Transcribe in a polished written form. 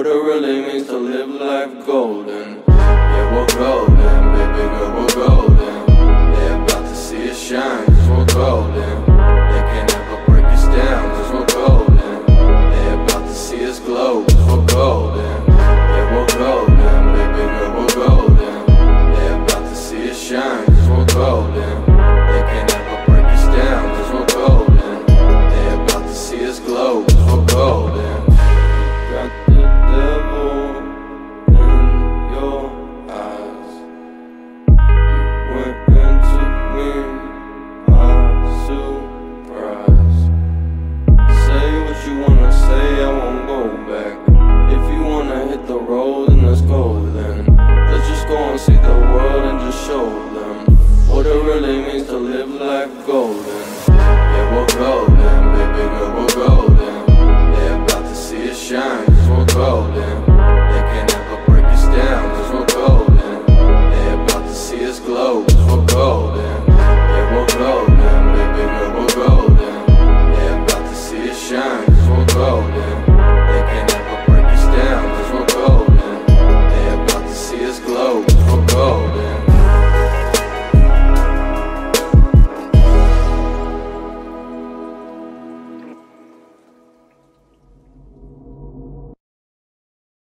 what it really means to live life golden. Yeah, we're golden, baby girl, we're golden. They're about to see us shine, cause we're golden. They can't ever break us down, cause we're golden. They're about to see us glow, cause we're golden.